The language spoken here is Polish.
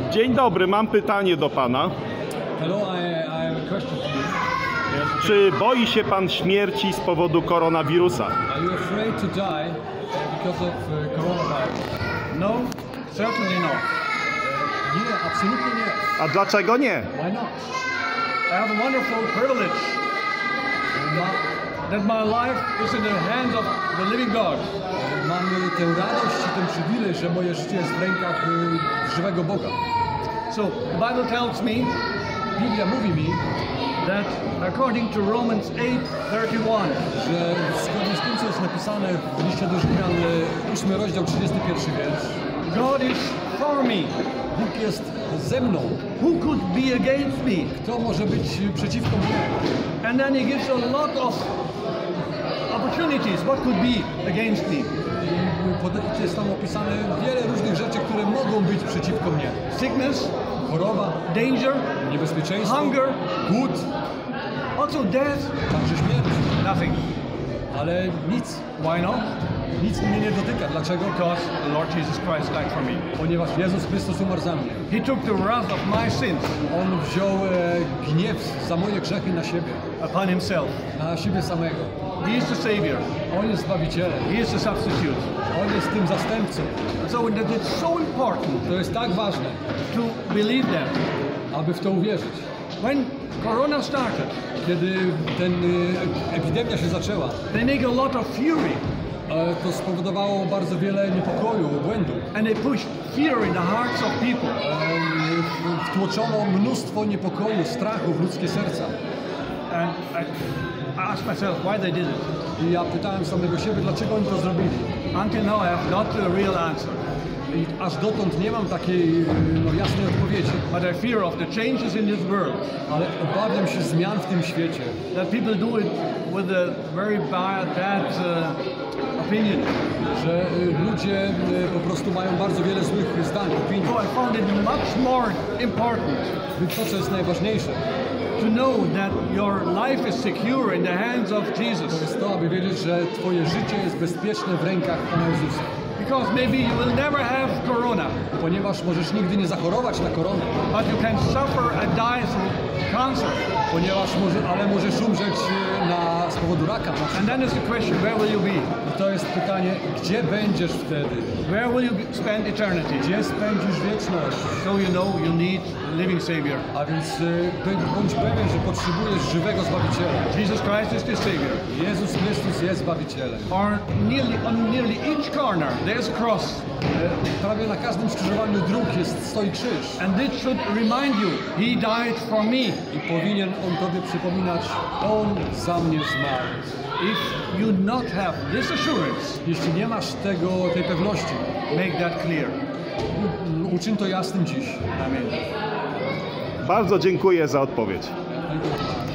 Dzień dobry, mam pytanie do pana. Hello, I have a question for you. Czy boi się pan śmierci z powodu koronawirusa? Are you afraid to die because of coronavirus? No, certainly not. Nie, absolutnie nie. A dlaczego nie? Why not? I have a wonderful privilege that my life is in the hands of the living God. Mam tę radość i ten przywilej, że moje życie jest w rękach żywego Boga. So the Bible tells me Biblia mówi mi, that according to Romans 8:31, że zgodnie z tym, co jest napisane w liście do Rzymian, 8 rozdział, 31 wiersz, God is for me. Bóg jest ze mną. Who could be against me? Kto może być przeciwko mnie? And then he gives a lot of opportunities. What could be against me? I jest tam opisane wiele różnych rzeczy, które mogą być przeciwko mnie. Sickness, Choroba, danger, niebezpieczeństwo, hunger, głód, also death. także śmierć. Nothing. Ale nic, Why not? nic mnie nie dotyka. Dlaczego? Because the Lord Jesus Christ died for me. Ponieważ Jezus Chrystus umarł za mnie. He took the wrath of my sins On wziął gniew za moje grzechy na siebie, upon himself. na siebie samego. He is the Savior. On jest Zbawicielem. He is the substitute. On jest tym zastępcą. So that it's so important To jest tak ważne, to believe that. aby w to uwierzyć. When Corona started, Kiedy ten epidemia się zaczęła, they make a lot of fury to spowodowało bardzo wiele niepokoju, błędu. and they pushed fear in the hearts of people. Wtłoczono mnóstwo niepokoju, strachu w ludzkie serca. And I asked myself why they did it. I ja pytałem samego siebie, dlaczego oni to zrobili. Until now, I have not the real answer. I aż dotąd nie mam takiej jasnej odpowiedzi. But I fear of the changes in this world. Ale obawiam się zmian w tym świecie. That people do it with a very bad opinion. Że ludzie po prostu mają bardzo wiele złych zdań, opinii. So I found it much more important Więc to, co jest najważniejsze, to know that your life is secure in the hands of Jesus. jest to, aby wiedzieć, że twoje życie jest bezpieczne w rękach Pana Jezusa. Because maybe you will never have corona, Ponieważ możesz nigdy nie zachorować na koronę. but you can suffer and die through cancer. Ale możesz umrzeć z powodu raka. And then is the question, where will you be? I to jest pytanie, gdzie będziesz wtedy? Where will you spend eternity? Gdzie spędzisz wieczność? So you know you need a living Savior. A więc bądź pewien, że potrzebujesz żywego Zbawiciela. Jesus Christ is the Savior. Jezus Chrystus jest Zbawicielem. On nearly each corner there's a cross. Prawie na każdym skrzyżowaniu dróg stoi krzyż. And this should remind you, He died for me. I powinien On Tobie przypominać, On za mnie zmarł. If you not have this assurance, Jeśli nie masz tej pewności, make that clear. uczyń to jasnym dziś. Amen. Bardzo dziękuję za odpowiedź. Dziękuję.